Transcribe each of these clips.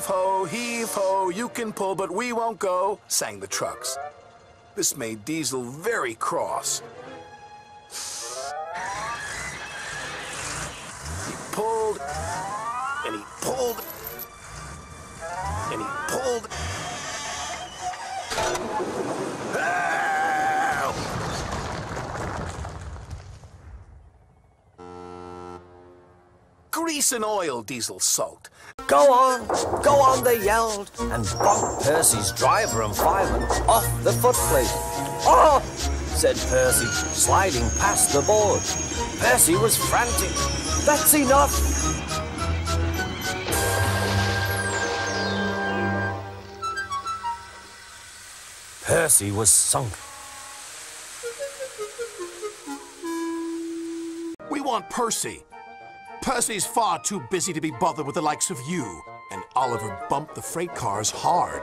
heave ho, you can pull, but we won't go, sang the trucks. This made Diesel very cross. He pulled, and he pulled, and he pulled. Help! Grease and oil, Diesel sulked. Go on, they yelled, and bumped Percy's driver and fireman off the footplate. Oh, said Percy, sliding past the board. Percy was frantic. That's enough. Percy was sunk. We want Percy. Percy's far too busy to be bothered with the likes of you. And Oliver bumped the freight cars hard.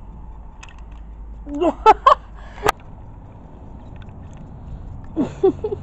Yeah.